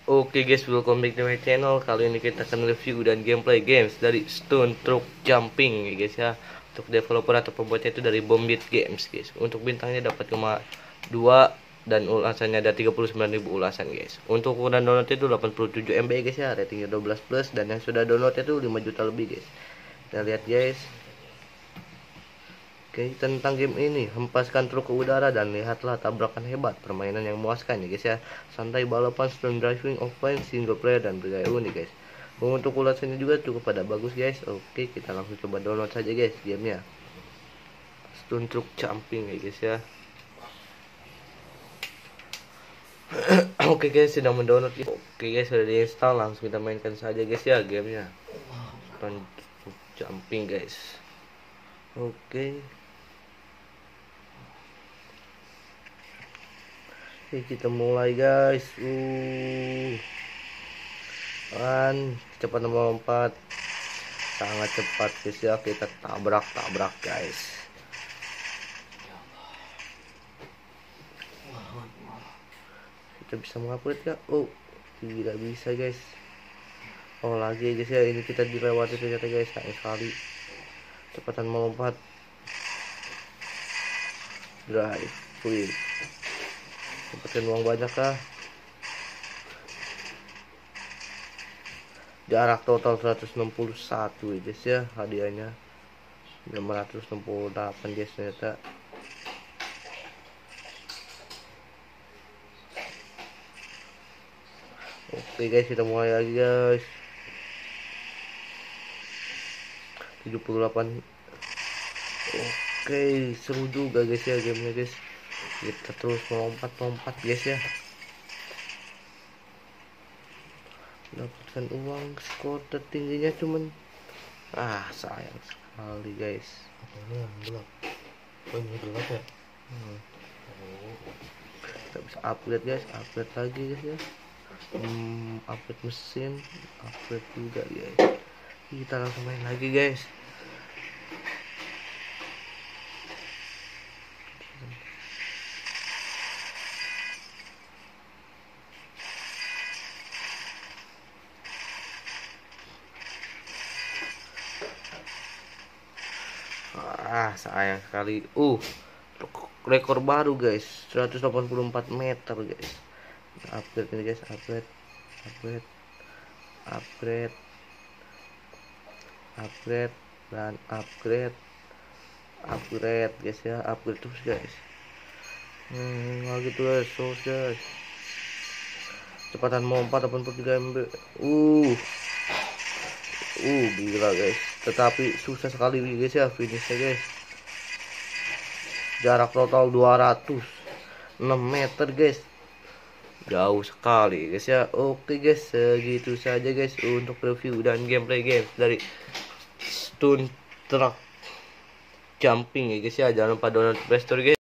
Oke guys, welcome back to my channel. Kali ini kita akan review dan gameplay games dari Stone Truck Jumping ya guys ya. Untuk developer atau pembuatnya itu dari Bombit Games guys. Untuk bintangnya dapat 2 dan ulasannya ada 39.000 ulasan guys. Untuk ukuran download itu 87 MB guys ya, ratingnya 12 plus, dan yang sudah download itu 5 juta lebih guys. Kita lihat guys. Oke, tentang game ini, hempaskan truk ke udara dan lihatlah tabrakan hebat, permainan yang memuaskan ya guys ya. Santai balapan, stunt driving, offline, single player, dan bergaya unik guys. Untuk ulasannya juga cukup pada bagus guys. Oke, kita langsung coba download saja guys gamenya. Stunt Truck Jumping ya guys ya. Oke guys, sedang mendownload guys. Oke guys, sudah diinstal, langsung kita mainkan saja guys ya gamenya. Stunt Truck Jumping guys. Oke, kita mulai guys. Kan cepat melompat, sangat cepat guys ya. Kita tabrak guys. Kita bisa mengupgrade ya? Oh, tidak bisa guys. Oh lagi guys ya, ini kita dilewati ternyata guys. Sayang sekali. Cepatan melompat, drive, win. Dapetin uang banyak kah? Jarak total 161 guys ya, hadiahnya 568 guys ternyata. Oke guys, kita mulai lagi guys. 78. Oke, seru juga guys ya gamenya guys. Kita terus melompat guys ya. Dapatkan uang, skor tertingginya cuman sayang sekali guys. Ini yang gelap. Oh ini gelap ya. Kita bisa upgrade guys, upgrade lagi guys ya. Upgrade mesin, upgrade juga guys. Kita langsung main lagi guys. Sayang sekali. Rekor baru guys, 184 meter guys. Upgrade ini guys, upgrade dan upgrade guys ya. Upgrade terus guys. Lagi terus guys. Cepatan melompat 83 MB. Gila guys. Tetapi susah sekali guys ya finishnya guys. Jarak total 206 meter guys. Jauh sekali guys ya. Oke guys, segitu saja guys untuk review dan gameplay games dari Stone Truck Jumping ya guys ya. Jangan lupa download Play Store guys.